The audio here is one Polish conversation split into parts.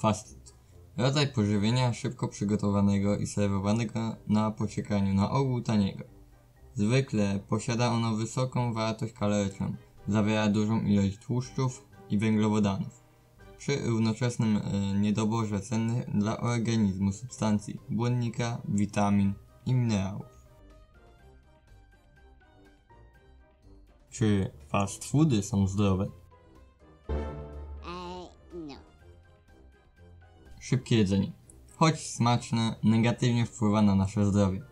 Fast food. Rodzaj pożywienia szybko przygotowanego i serwowanego na pociekaniu, na ogół taniego. Zwykle posiada ono wysoką wartość kaloryczną, zawiera dużą ilość tłuszczów i węglowodanów, przy równoczesnym niedoborze cennych dla organizmu substancji, błonnika, witamin i minerałów. Czy fast foody są zdrowe? No. Szybkie jedzenie, choć smaczne, negatywnie wpływa na nasze zdrowie.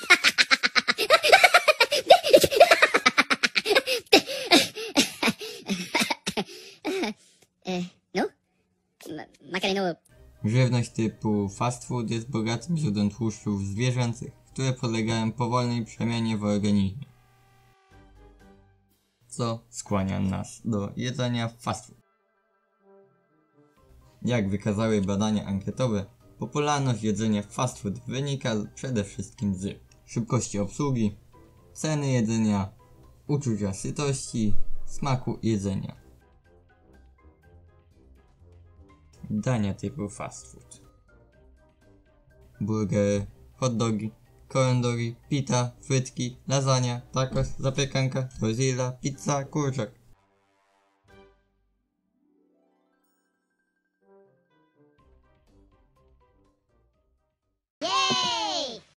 No? Macareno. Żywność typu fast food jest bogatym źródłem tłuszczów zwierzęcych, które podlegają powolnej przemianie w organizmie, co skłania nas do jedzenia fast food. Jak wykazały badania ankietowe, popularność jedzenia fast food wynika przede wszystkim z szybkości obsługi, ceny jedzenia, uczucia sytości, smaku jedzenia. Dania typu fast food: burgery, hot dogi, corn dogi, pita, frytki, lasagna, tacos, zapiekanka, tortilla, pizza, kurczak.